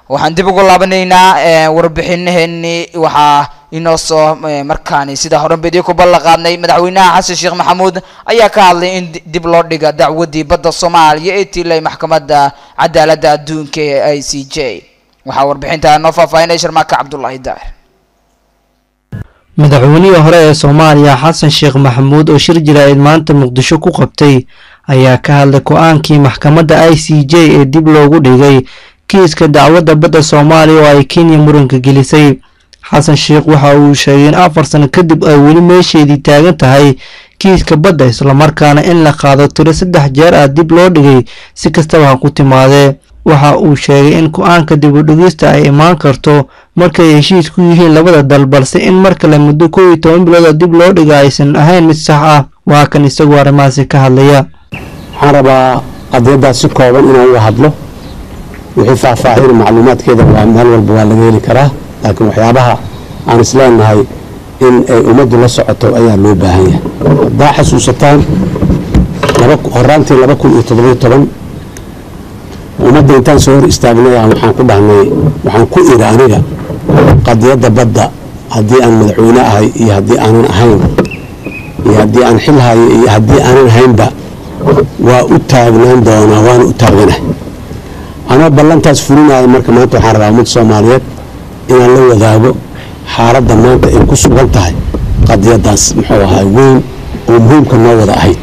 waxaan dib ugu laabanaynaa warbixinaheeni waxa inoo soo markaani sida horanbeedii ku ballanqaadnay madaxweynaha xasan sheekh maxamuud ayaa ka hadlay in dib loo dhigo dacwadii badda Soomaaliya ee tilay maxkamadda cadaaladda adduunka ee ICJ waxa warbixinta noo faahfaahinay Sharmaaka Cabdullaahi Daahir madaxweynihii hore ee Soomaaliya xasan sheekh maxamuud oo shir jiraa'id maanta Muqdisho ku qabtay ayaa ka hadlay go'aankii maxkamadda ICJ ee dib loogu dhigay kiiska dacwadda badda Soomaaliya oo ay Kenya muranka gelisay xasan sheekh waxa uu sheegay in 4 sano kadib ay weli meesheedii taagan tahay kiiska badda isla markaana in la qaado tiro 3 jeer dib loo dhigay si kastaba ha ku timaadee waxa uu sheegay in go'aanka dib u dhigista ay imaan karto markay heshiis ku yihiin labada dal balse in marka la muddo 12 bilood dib loo dhigo aysan ahayn mid sax ah waa kan isagu arrimahaasi ka hadlaya waxaan rabaa qadiyadaas si kooban inaan uga hadlo wixii faahfaahin macluumaadkeeda waa meel walba waa laga heli karaa laakiin waxyaabaha aan isleenahay in ay ummaddu la socoto ayaa loo baahan yahay haddaa xasuusataan horaantii 2017 ummadda intaan soo hor istaagnay waxaan ku dhahnay waxaan ku iri aniga qadiyadda badda haddii aan madaxweyne ahay iyo haddii aanan ahayn iyo haddii aan xil hayo iyo haddii aanan ahaynba waa u taagnaan doonaa waana u taaganahay anoo ballantaas fulinaya marka maanta waxaan rabaa ummadda Soomaaliyeed inaan la wadaago xaaladda maanta ay ku sugan tahay qadiyadaas muxuu ahaa weyn oo muhiimka noo wada ahayd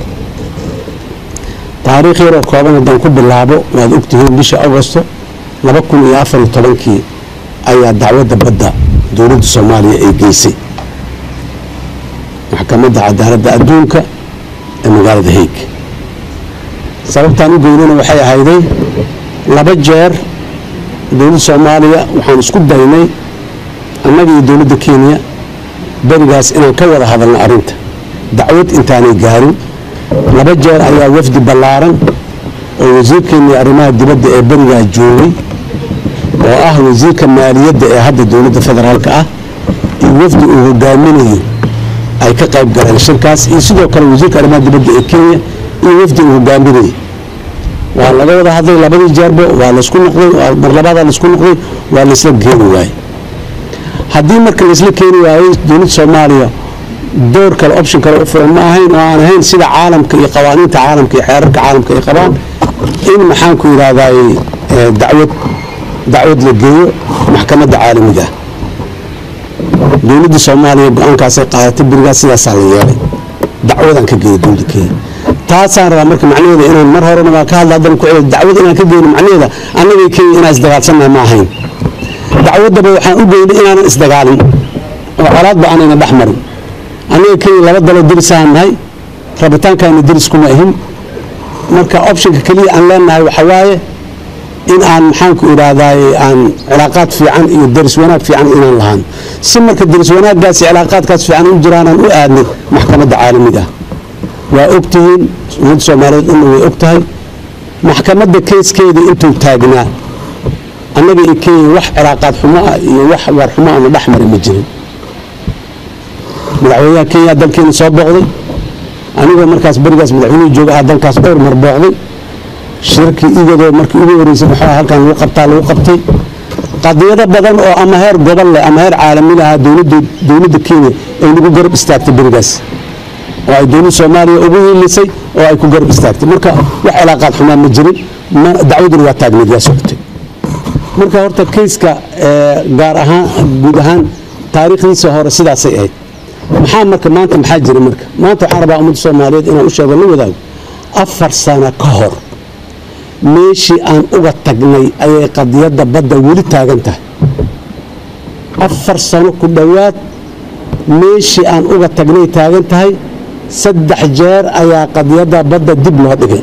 taariikh yar oo kooban haddaan ku bilaabo waad ogtihiin bisha Agosto 2014 ayaa dacwadda badda dowladda Soomaaliya ay geysay maxkamadda cadaaladda adduunka ee magaalada Hague sababtaan u geynana waxay ahayday 2 jeer dowladda Soomaaliya waxaan isku daynay annaga iyo dowladda Kenya barigaas inaan ka wada hadalno arinta dacwad intaanay gaarin 2 jeer ayaa wafdi ballaaran oo wasiirkeena arrimaha dibadda ee bariga joogay oo ah wasiirka maaliyadda ee hadda dowladda federaalka ah iyo wafdi uu hogaaminayo ay ka qayb galeen shirkaas iyo sidoo kale wasiirka arrimaha dibadda ee Kenya iyo wafdi uu hogaaminayo waa laga wada hadlay 2 jeerba waa la isku noqday mar labaad la isku noqday waa la isla geeyay waay haddii marka la isla keeni waayay dowladda Soomaaliya door kale option kale u furan ma ahayn oo aan ahayn sida caalamka iyo qawaaniinta caalamka iyo xeerarka caalamka ay qabaan in maxaan ku yiraahdaa dacwad la geeyo maxkamadda caalamiga dowladda Soomaaliya go'aankaas ay qaadatay birigaas sidaas la yeelay dacwadan ka geeyo dowladda Kenya taasaan rabaa marka macnaheedu inaan mar horena ka hadlaadaan ku celin dacwad inaan ka geeyo macnaheedu annaga Kenya inaan isdagaalsanay ma ahayn dacwadaba waxaan u geeyay inaan isdagaalin oo calaad baan ina dhaxmarin aniga Kenya 2 dal dirsanahay rabitaankaana diris kuma ahin marka optionka kaliya aan leenahay waxa waaye in aan maxaan ku iraadaay aan cilaaqaad fiican iyo daris wanaag fiican inaan lahaan si marka daris wanaaggaas cilaaqaadkaas fiican u jiraan aan u aadnay maxkamadda caalamiga waa ogtihiin ummadda Soomaaliyeed in way ogtahay maxkamadda keeskeeda intuu taagnaa annaga Kenya wax cilaaqaad xumo iyo wax war xumo aan dhaxmar ma jirin madaxweynaha Kenya dalkeena soo booqday anigoo markaas barigaas madaxweynuhu jooga dalkaas dhowr mar booqday shirkii igado markii ugu horeysay waxa halkan lagu qabtay qadiyado badan oo ama heer gobol leh ama heer caalami ah dowladda Kenya ay ugu garab istaagtay barigaas oo ay dowladda Soomaaliya ugu hiilisay oo ay ku garab istaagtay marka wax cilaaqaad xumo ma jirin dacwaduna waa taagneed yaa socotay marka horta keiska gaar ahaan guud ahaan taariikhdiisa hore sidaasay ahayd maxaa marka maanta maxaa jira marka maanta waxaan rabaa ummadda Soomaaliyeed inaan u sheego la wadaago 4 sano ka hor meeshii aan uga tagnay ayay qadiyadda badda weli taagan tahay 4 sano ku dhawaad meeshii aan uga tagnay taagan tahay 3 jeer ayaa qadiyadda badda dib loo dhigay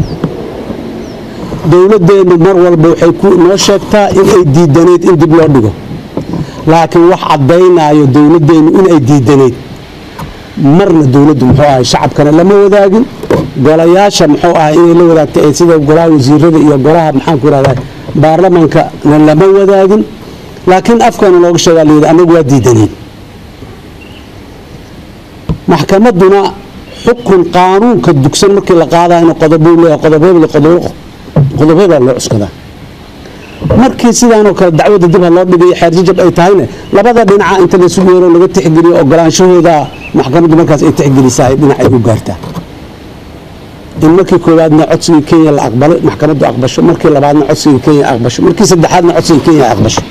dowladdeenu mar walba waxay ku noo sheegtaa in ay diidaneed in dib loo dhigo laakiin wax cadaynayo dowladdeenu in ay diidaneed marna dowladdu muxuu ahay shacabkana lama wadaagin golayaasha muxuu ahay inay la wadaagtay sida golaha wasiirada iyo golaha maxaan ku yiraahdaa baarlamaanka lama wadaagin laakiin afkana looga sheegaa leeyahay anagu waa diidaneen maxkamaduna xukun qaanuunka dugsan markii la qaadayo qodobo loo cuskada markii sidaanoo kale dacwadda dib loo dhigay xeer jajab ay tahayna labada dhinaca inta la isugu yeero laga tixgeliyo ogolaanshahooda maxkamaddu markaas ay tixgelisaa dhinac ay u gaartaa in markii koowaadna codsiga Kenya la aqbalay maxkamaddu aqbasho markii labaadna codsiga Kenya aqbasho markii saddexaadna codsiga Kenya aqbasho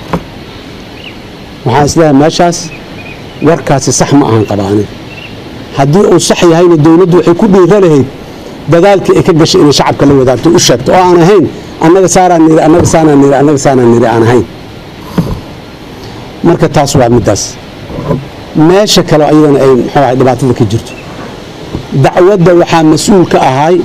waxaan islaam meeshaas warkaasi sax ma ahan qabaanay haddii uu sax yahayna dawladdu waxay ku dhiira lahayd dadaalkii ay ka gashay in shacabka la wadaagto u sheegto oo aan ahayn annaga saaraan niri aan ahayn marka taas waa midaas meesha kale ayadana ay maxaa dhibaatada ka jirto dacwadda waxaa mas'uul ka ahay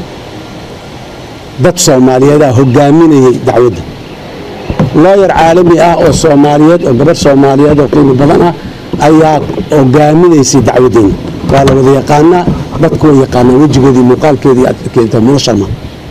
dad Soomaaliyeed ah hogaaminayay dacwadda lawyer caalami ah oo Soomaaliyeed oo gabar Soomaaliyeed oo qiimo badan ah ayaa hogaaminaysay dacwaddeena waa la wada yaqaanaa dadku way yaqaanaa wajigeedii muuqaalkeedii adkeenta Mulasharma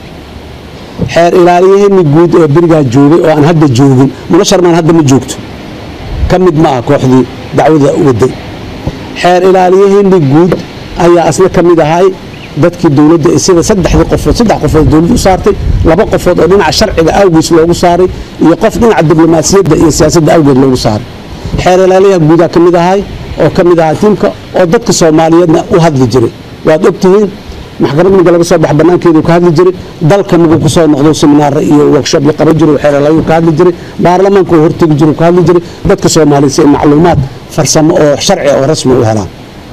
xeer ilaaliyaheenni guud ee birigaa joogay oo aan hadda joogin Mulasharman hadda ma joogto ka mid ma ah kooxdii dacwada waday xeer ilaaliyaheenni guud ayaa asna ka mid ahay dadkii dawladda sida saddex qofood dawladdu u saartay laba qofood oo dhinaca sharciga awgiis loogu saaray iyo qof dhinaca diblomaasiyadda iyo siyaasadda awgeed loogu saaray xeer ilaaliyaha guud ka mid ahay oo ka mid ahaa tiimka oo dadka Soomaaliyeedna u hadli jiray waad ogtihiin maxkamadda laga soo bax banaankeedu ka hadli jiray dalka mugu ku soo noqdo seminar iyo workshop la qaban jiray xeer ilaaliyuhu ka hadli jiray baarlamaanku hortagi jiray ka hadli jiray dadka Soomaaliyeed si macluumaad farsamo oo sharci oo rasmi u helaan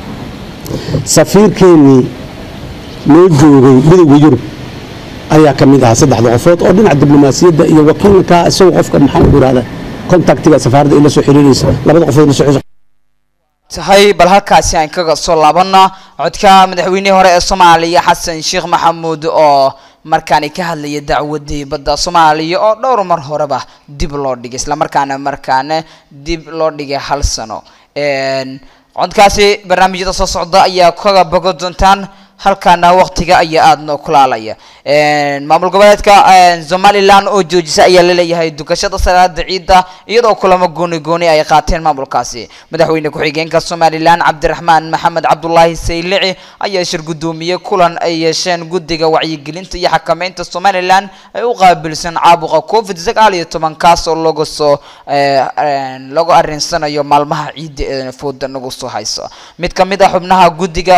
safiirkeeni loo joogay midowga Yurub ayaa ka mid ahaa saddexda qofood oo dhinaca diblomaasiyadda iyo wakiilka isagoo qofka maxaa u yiraahdaa contactiga safaaradda ila soo xiriiraysa labada qofood la soo tahay bal halkaasi aan kaga soo laabana codka madaxweynihii hore ee Soomaaliya Xasan Sheekh Maxamuud oo markaan ka hadlayay dacwadii badda Soomaaliya oo dhowr mar horeba dib loo dhigay isla markaana dib loo dhigay hal sano codkaasi barnaamijyada soo socda ayaa kaga bogo doontaan halkaana waqtiga ayaa aad noo kulaalaya maamul goboleedka Somaliland oo joojisa ayaa leeyahay dukashada salaada ciida iyadoo kulamo gooni ay qaateen maamulkaasi madaxweyne ku-xigeenka Somaliland Cabdiraxmaan Maxamed Cabdullaahi Saylici ayaa shir gudoomiye kulan ay yeesheen guddiga wacyigelinta iyo xakameynta Somaliland ay u qaabilsan caabuqa COVID-19 kaas oo lagu arinsanayo maalmaha ciida ee fooda nagu soo hayso mid ka mid ah xubnaha guddiga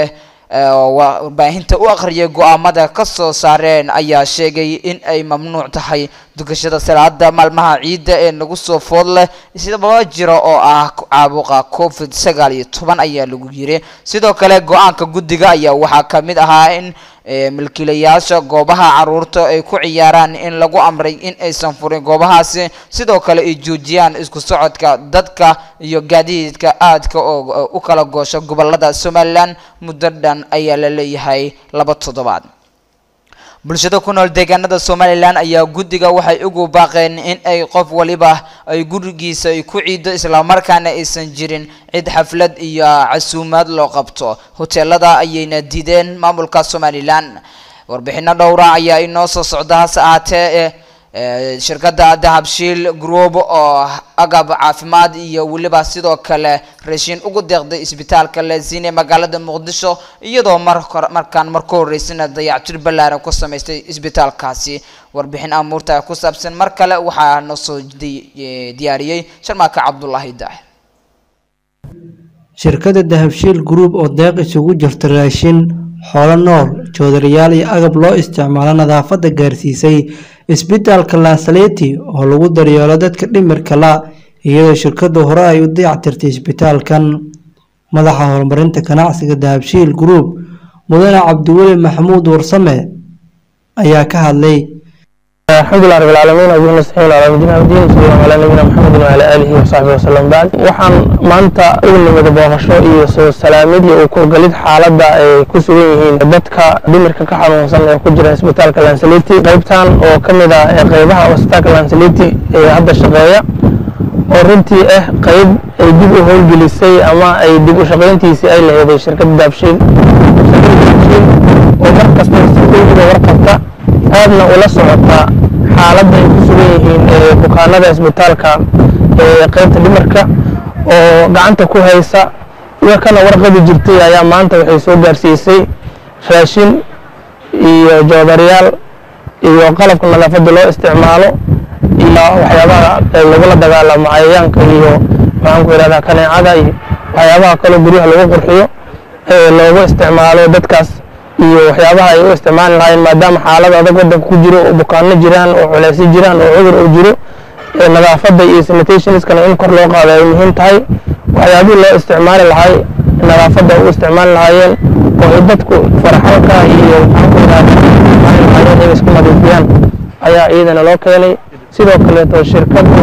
warbaahinta u aqriyay go'aamada ka soo saareen ayaa sheegay in ay mamnuuc tahay dukashada salaada maalmaha ciida ee nagu soo food leh sidaba jiro oo ah caabuqa COVID-19 ayaa lagu yiri sidoo kale go'aanka guddiga ayaa waxa ka mid ahaa in milkiilayaasha goobaha caruurta ay ku ciyaaraan in lagu amray in aysan furin goobahaasi sidoo kale ay joojiyaan isku socodka dadka iyo gaadiidka aadka oo u kala goosha gobolada Somaliland muddo dhan ayaa la leeyahay 2 toddobaad bulshada ku nool deegaanada Somaliland ayaa guddiga waxay ugu baaqeen in ay qof waliba ay gurigiisa ay ku ciido isla markaana aysan jirin cid xaflad iyo casuumad loo qabto hoteelada ayayna diideen maamulka Somaliland warbixino dhowr ah ayaa inoo soo socda saacate shirkadda Dahabshiil Group oo agab caafimaad iyo waliba sidoo kale raashin ugu deeqday isbitaalka Laasine magaalada Muqdisho iyadoo markaan horeysana dayactir ballaaran ku sameystay isbitaalkaasi warbixin amuurta ku saabsan mar kale waxa noo soo diyaariyay Sharmaaka Cabdullaahi Daah shirkadda Dahabshiil Group oo deeq isugu jirta raashin xoolo nool joodariyaal iyo agab loo isticmaalo nadaafadda gaarsiisay isbitaalka Lansaleti oo lagu daryeelo dadka dhimirka la iyadoo shirkaddu hore ay u dayactirtay isbitaalkan madaxa horumarinta ganacsiga Dahabshiil Group mudane Cabdiweli Maxamuud Warsame ayaa ka hadlay الحمد لله رب العالمين وبه نستعين على مدينة الدين صلى الله على نبينا محمد وعلى آله وصحبه وسلم بعد waxaan maanta ugu nimid booqasho iyo soo salaamidii oo ku galid xaaladda ay ku sugan yihiin dadka dhimirka ka xanuunsan ee ku jira isbitaalka Lansaleti qaybtan oo kamid ah qaybaha isbitaalka Lansaleti ee hadda shaqeeya oo runtii qayb ay dib u howlgelisay ama ay dib u shaqeyntiisii ay leedahay shirkadda Dahabshiil oo markasta si degdeg ah warqabta aadna ula socota xaaladda ay ku sugan yihiin bukaanada isbitaalka qaybta dhimirka oo gacanta ku haysa iyo kana warqadi jirtay ayaa maanta waxay soo gaarsiisay raashin iyo joodariyaal iyo qalabka nadaafadda loo isticmaalo iyo waxyaabaha lagula dagaalamo cayayaanka iyo maxaan ku yidhahdaa kaneecada iyo waxyaabaha kaloo guryaha lagu qurxiyo loogu isticmaalo dadkaas iyo waxyaabaha ay u isticmaali lahaayeen maadaama xaalad adag waddanka ku jiro oo bukaano jiraan oo culeysyo jiraan oo cudur uu jiro nadaafadda iyo sanitationskana in kor loo qaado ay muhiim tahay waxyaabihii loo isticmaali lahay nadaafadda u isticmaali lahaayeen oo ay dadku faraxalka iyo maxaan ku yidhahdaa inay isku nadiifiyaan ayaa iyadana loo keenay sidoo kaleeto shirkaddu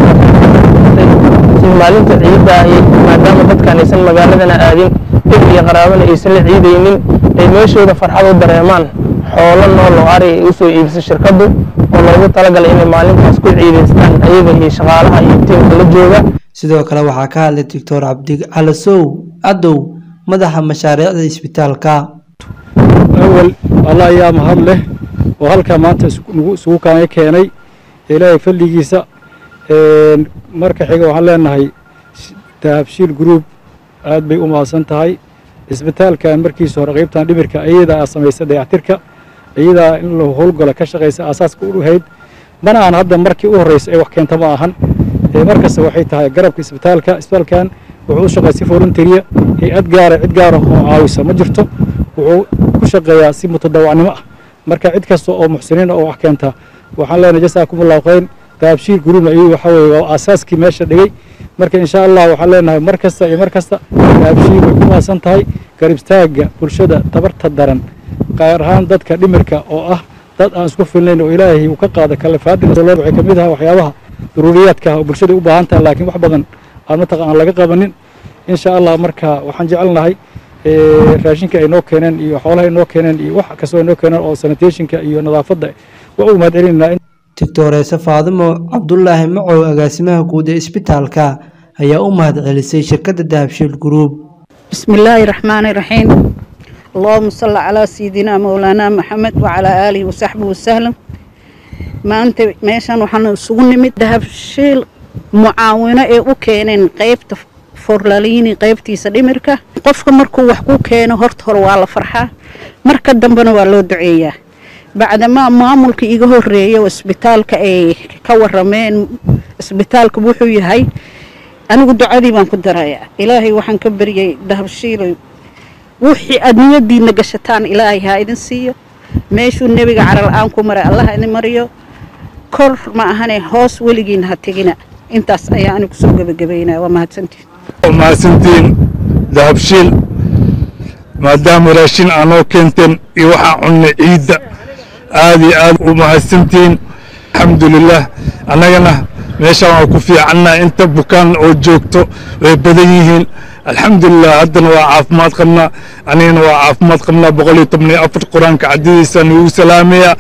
si maalinta ciidda maadaama dadkaan aysan magaaladana aadin dib iyo qaraabana aysan la ciidaynin ay meeshooda farxad u dareemaan xoolo nool oo ari ay usoo iibisa shirkaddu oo loogu talagalay inay maalintaas ku ciidaystaan ayaga iyo shaqaalaha iyo tiimka la jooga sidoo kale waxaa ka hadlay doctor cabdi calasow adow madaxa mashaariicda isbitaalka awal allah ayaa mahad leh oo halkaa maanta isugu kaana keenay ilaahay fadligiisa marka xiga waxaan leenahay dahabshiil group aad bay u mahadsan tahay isbitaalkan markiisa hore qaybtan dhimirka iyada samaysay dayactirka iyada in la howlgala ka shaqeysa asaaska u hayd mana aan hadda markii u horeysay ay wax keenta ma ahan markasta waxay tahay garabka isbitaalkan wuxuu u shaqeeyaa si voluntary cid gaar ah oo caawisa ma jirto wuxuu ku shaqeeyaa si mutadawacnimo ah marka cid kasta oo muxsiniin oo wax keenta waxaan leenahay jasaakumullahu khayr dahabshiil gurubna iyo waxa weeye waa asaaskii meesha dhigay marka insha Allah waxaan leenahay markasta dahabshiil way ku maasan tahay garibstaaga bulshada tabarta daran qaar ahaan dadka dhimirka oo ah dad aan isku filnayn oo ilaahay uu ka qaada kala faadin waxay ka mid ah waxyaabaha daruuriyaadka oo bulshada u baahan tahay laakiin wax badan aan laga qabanin insha Allah marka waxaan jecelnahay raashinka ay noo keeneen iyo xoolaha ay noo keeneen iyo wax kastoo noo keeneen oo sanitationka iyo nadaafadda waa u mahadcelinaa doctor Faadimo Cabdullaahi Macow agaasimaha guud ee isbitaalka ayaa u mahadcelisay shirkadda Dahabshiil Group bismillaahir rahmaanir rahiim اللهم صل على سيدنا مولانا محمد وعلى آله وصحبه وسلم maanta meeshan waxaan isugu nimid Dahabshiil mucaawino ee u keeneen qaybta forlaliini qaybtiisa dhimirka qofka markuu wax ku keeno horta hore waa la farxaa marka dambena waa loo duceeyaa bacdama maamulka iga horeeyo isbitaalka ay ka warameen isbitaalku wuxuu yahay anigu ducadii baan ku darayaa ilaahay waxaan ka bariyay Dahabshiil wixii adniyadiina gashataan ilaahay ha idin siiyo meeshuu nabiga caral aan ku maray Allah idin mariyo kor ma ahane hoos weligiin ha tegina intaas ayaa anigu soo gabagabeynaa waa mahadsantiin Dahabshiil maadaama raashin aanoo keenteen iyo waxaa cunne ciidda aad iyo aad u mahadsantiin alxamdulilah annagana meeshaan waa ku fiicannaa inta bukaan oo joogto way badan yihiin alxamdulilah haddana waa caafimaad qabnaa anigana waa caafimaad qabnaa 114 qur-aanka caddidiisa nugu salaamaya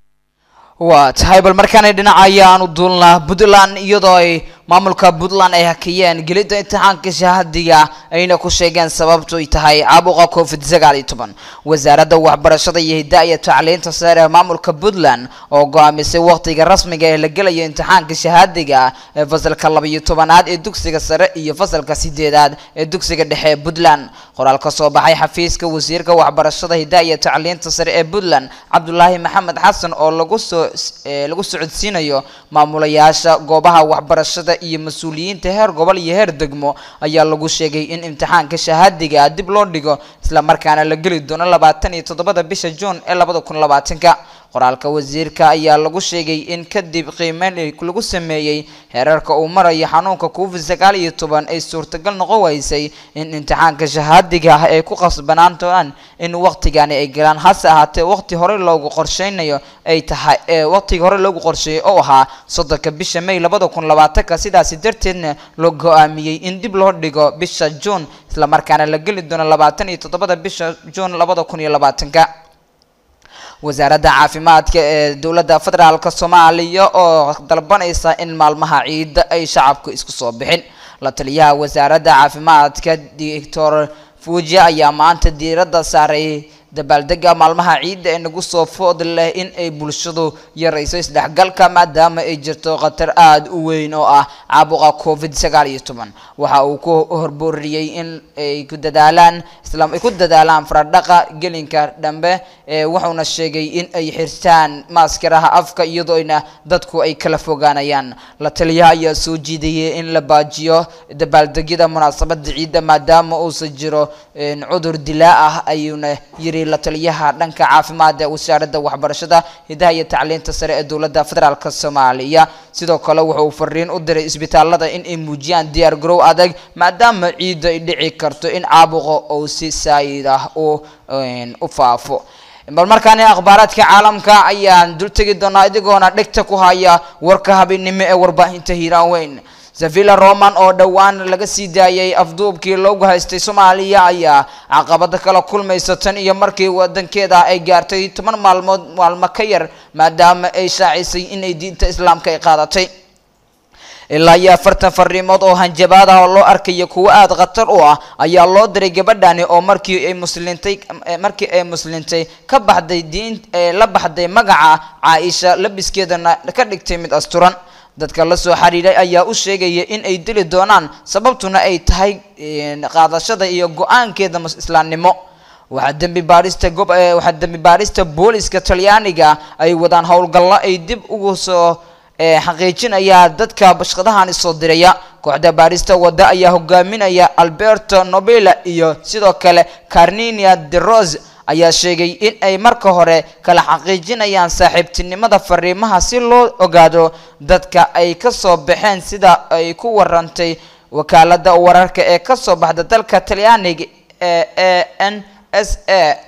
waa tahay bal markaan dhinaca ayaan u duulnaa Puntland iyadoo ay maamulka Puntland ay hakiyeen gelida imtixaanka shahaadiga ayna ku sheegeen sababtu ay tahay caabuqa COVID-19 wasaaradda waxbarashada iyo hidaha iyo tacliinta sare ee maamulka Puntland oo go'aamisay waqtiga rasmiga ee la galayo imtixaanka shahaadiga ee fasalka 12aad ee dugsiga sare iyo fasalka 8aad ee dugsiga dhexe ee Puntland qoraal ka soo baxay xafiiska wasiirka waxbarashada hidaha iyo tacliinta sare ee Puntland Cabdullaahi Maxamed Xasan oo lagu socodsiinayo maamulayaasha goobaha waxbarashada iyo mas'uuliyiinta heer gobol iyo heer degmo ayaa lagu sheegay in imtixaanka shahaadiga dib loo dhigo isla markaana la gali doono 27 bisha June ee 2020 qoraalka wasiirka ayaa lagu sheegay in kadib qiimeyn lagu sameeyay heerarka uu marayo xanuunka COVID-19 ay suurtagal noqon waysay in imtixaanka shahaadiga ay ku qasbanaan doonaan in waqtigan ay galaan hase ahaatee waqti hore loogu qorsheynayo ay tahay waqtiga hore loogu qorsheeyay oo ahaa 3 bisha May 2020 sidaas darteedna loo go'aamiyay in dib loo dhigo bisha June isla markaana la gali doono 27 bisha June 2020 wasaaradda caafimaadka ee dawladda federaalka Soomaaliya oo dalbanaysa in maalmaha ciid ay shacabku isku soo bixin la taliyaha wasaaradda caafimaadka Dr. Fuji ayaa maanta diiradda saaray dabaaldega maalmaha ciidda ee nagu soo food leh in ay bulshadu yarayso isdhexgalka maadaama ay jirto khatar aad u weyn oo ah caabuqa COVID-19 waxa uu ku horbooriyay in ay ku dadaalaan faradhaqa gelinka dambe wuxuuna sheegay in ay xirtaan maaskaraha afka iyadoona dadku ay kala fogaanayaan la taliyaha ayaa soo jiidayay in la baajiyo dabaaldegyada munaasabada ciidda maadaama uu jiro cudur dilaa ah ayuuna yiri la taliyaha dhanka caafimaadka ee wasaaradda waxbarashada hidaha iyo tacliinta sare ee dowladda federaalka Soomaaliya sidoo kale wuxuu fariin u diray isbitaalada in ay muujiyaan diyaar garow adag maadaama ciidda ay dhici karto in caabuqa uu si saayid ah u faafo markaan akhbaaradka caalamka ayaan dul tagi doonaa idigoona dhigta ku haya warka habeenimo ee warbaahinta Hiiraan Weyn Sevilla Roman oo dhawaan laga sii daayay afduubkii loogu haystay Soomaaliya ayaa caqabada kala kulmaysa tan iyo markii wadankeeda ay gaartay 10 maalmo ka yar maadaama ay shaacisay in ay diinta Islaamka ay qaadatay ilaa 40 fariimood oo hanjabaad ah oo loo arkayo kuwa aad khatar u ah ayaa loo diray gabadhani oo markii ay muslintay ka baxday diin la baxday magaca Aisha labiskeedana ka dhigtay mid asturan dadka la soo xariiray ayaa u sheegay in ay dili doonaan sababtuna ay tahay qaadashada iyo go'aankeeda islaamnimo waxa dambi baarista booliska Talyaaniga ay wadaan howlgallo ay dib ugu soo xaqiijinaya dadka bashqadahan soo diraya kooxda baarista wada ayaa hogaaminaya Alberto Nobile iyo sidoo kale Carnina De Rose ayaa sheegay in ay marka hore kala xaqiijinayaan saaxiibtinimada fariimaha si loo ogaado dadka ay ka soo baxeen sida ay ku warantay wakaalada wararka ee ka soo baxda dalka Talyaaniga ee NSA